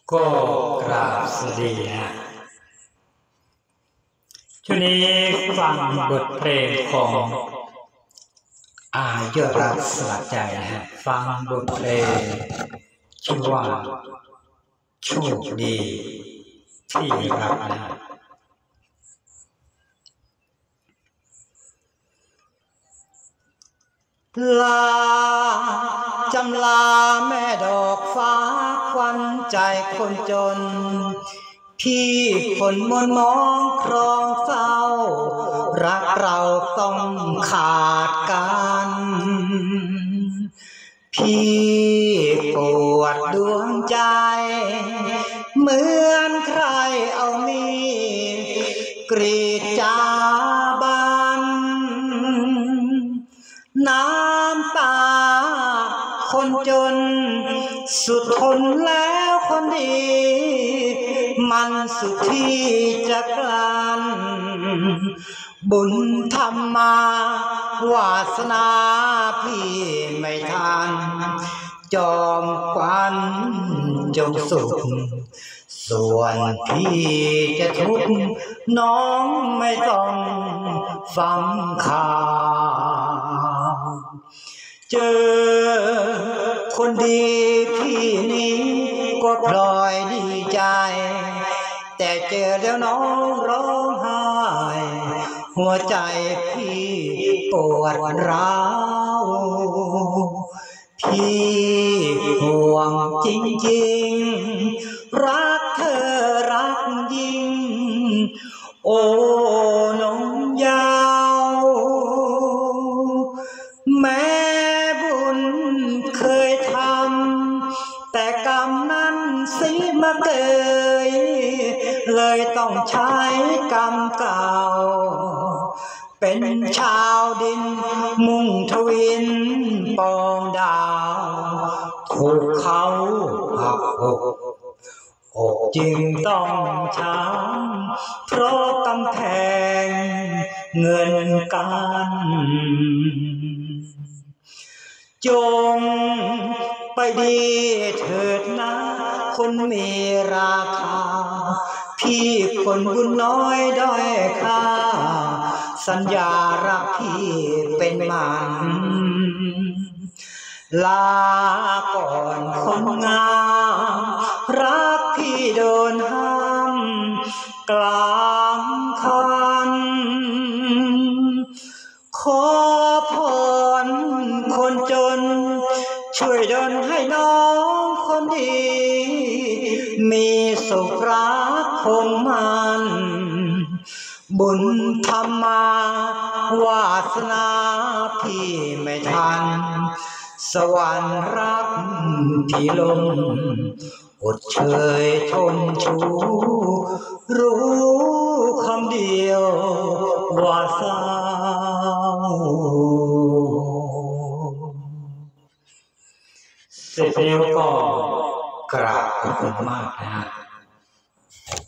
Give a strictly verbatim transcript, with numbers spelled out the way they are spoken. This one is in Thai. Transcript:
ก็กราบสวัสดีฮะช่วงนี้ฟังบทเพลงของอายอดรักสลักใจนะฮะฟังบทเพลงชื่อว่าโชคดีที่รักนะฮะลาจำลาแม่ดอกฟ้าควันใจคนจนพี่คนมนมองครองเศร้ารักเราต้องขาดกันพี่ปวดดวงใจเหมือนใครเอามีกรีดจาบันน้ำตาคนจนสุดทนแล้วคนดีมันสุดที่จะกลั้นบุญธรรมมาวาสนาพี่ไม่ทันจอมควันจงสุขส่วนพี่จะทุกข์น้องไม่ต้องฟังข่าวเจอคนดีพี่นี้ก็พลอยดีใจแต่เจอแล้วน้องร้องไห้หัวใจพี่ปวดร้าวพี่ห่วงจริงๆรักเธอรักยิ่งโอ้น้องยาวแม้บุญเคยทำแต่กรรมนั้นสิมาเกยเลยต้องใช้กรรมเก่าเป็นชาวดินมุ่งทวินปองดาวถูกเขาหักอกอกจึงต้องช้ำเพราะกำแพงเงินกันจงไปดีเถิดนะคนมีราคาพี่คนบุญน้อยด้อยค่าสัญญารักพี่เป็นมันลาก่อนคนงามรักพี่โดนห้ามกลางคันขอพรคนจนช่วยดลให้น้องคนดีมีสุขรักคงมันบุญธรรมมาวาสนาพี่ไม่ทันสวรรค์รักพี่ลงอดเชยทนชูรู้คำเดียวว่าเศร้าเสร็จแล้วก็กราบขอบคุณมากนะฮะ